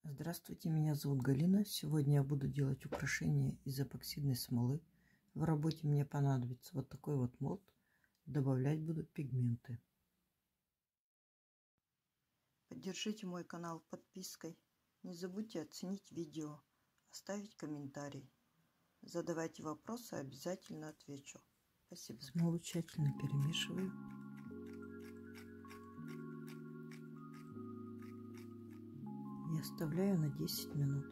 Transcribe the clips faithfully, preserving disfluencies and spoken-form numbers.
Здравствуйте, меня зовут Галина. Сегодня я буду делать украшения из эпоксидной смолы. В работе мне понадобится вот такой вот молд. Добавлять буду пигменты. Поддержите мой канал подпиской. Не забудьте оценить видео, оставить комментарий. Задавайте вопросы, обязательно отвечу. Спасибо. Смолу тщательно перемешиваю. И оставляю на десять минут.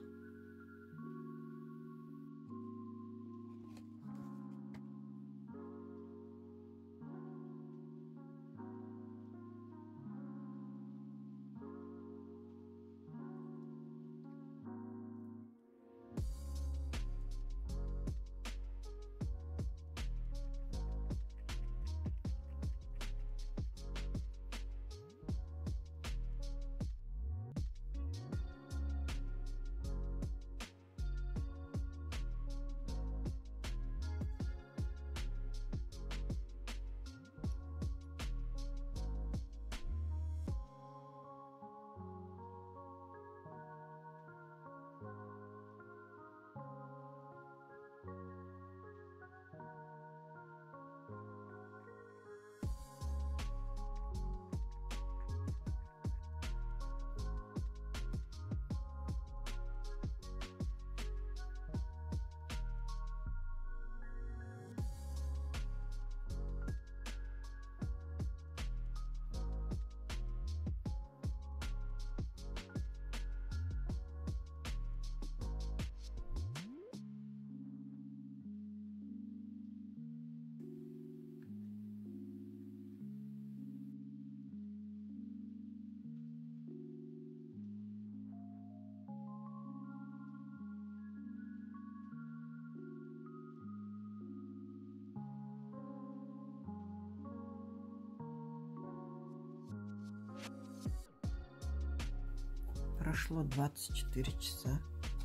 Прошло двадцать четыре часа.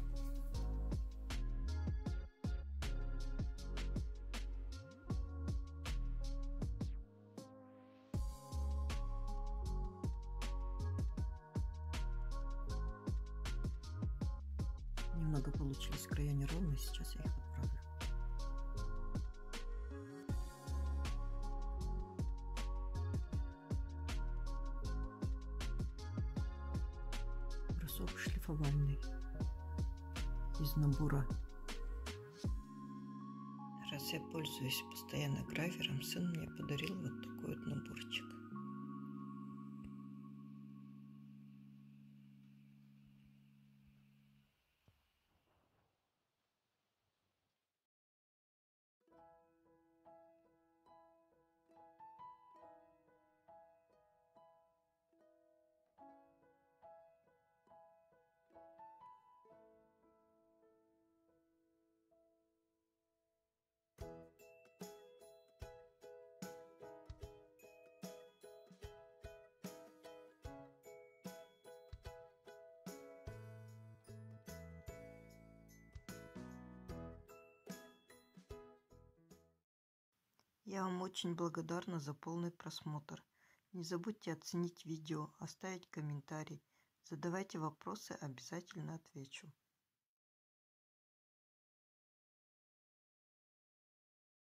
Немного получились края неровные, сейчас я их отправлю. Брусок шлифовальный из набора. Раз я пользуюсь постоянно гравером, сын мне подарил вот такой вот наборчик. Я вам очень благодарна за полный просмотр. Не забудьте оценить видео, оставить комментарий. Задавайте вопросы, обязательно отвечу.